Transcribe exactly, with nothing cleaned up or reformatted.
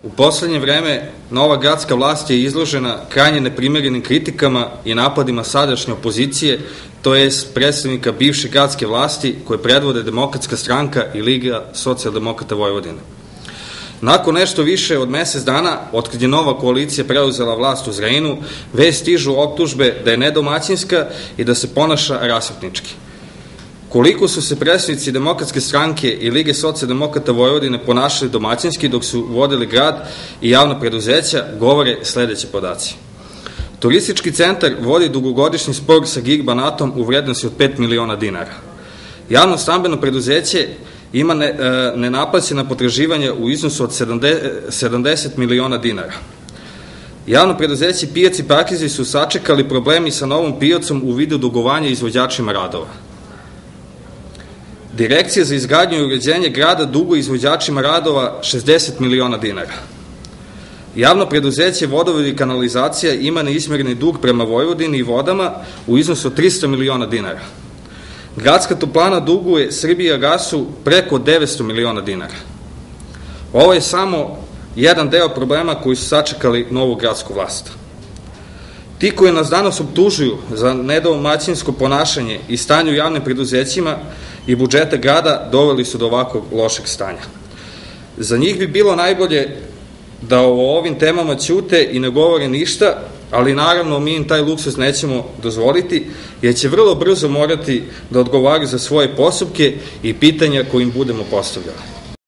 U poslednje vreme nova gradska vlast je izložena krajnje neprimerenim kritikama i napadima sadašnje opozicije, to jest predstavnika bivše gradske vlasti koje predvode Demokratska stranka i Liga socijaldemokrata Vojvodine. Nakon nešto više od mesec dana, otkad je nova koalicija preuzela vlast u Zrenjaninu, već stižu optužbe da je nedomaćinska i da se ponaša rasipnički. Koliko su se predstavnici Demokratske stranke i Lige socijaldemokrata Vojvodine ponašali domaćinski dok su vodili grad i javna preduzeća, govore sledeći podaci. Turistički centar vodi dugogodišnji spor sa Gig Banatom u vrednosti od pet miliona dinara. Javno stambeno preduzeće ima nenaplaćena potraživanja u iznosu od sedamdeset miliona dinara. Javno preduzeće Pijac i Parkizi su sačekali problemi sa novom pijacom u vidu dugovanja izvođačima radova. Direkcija za izgradnju i uređenje grada duguje izvođačima radova šezdeset miliona dinara. Javno preduzeće Vodovod i kanalizacija ima neizmerni dug prema Vojvodini i vodama u iznosu od trista miliona dinara. Gradska toplana duguje Srbijagasu preko devetsto miliona dinara. Ovo je samo jedan deo problema koji su sačekali novu gradsku vlast. Ti koji nas danas optužuju za nedomaćinsko ponašanje i stanje u javnim preduzećima i budžeta grada doveli su do ovakvog lošeg stanja. Za njih bi bilo najbolje da o ovim temama ćute i ne govore ništa, ali naravno mi im taj luksuz nećemo dozvoliti, jer će vrlo brzo morati da odgovaraju za svoje postupke i pitanja koje im budemo postavljali.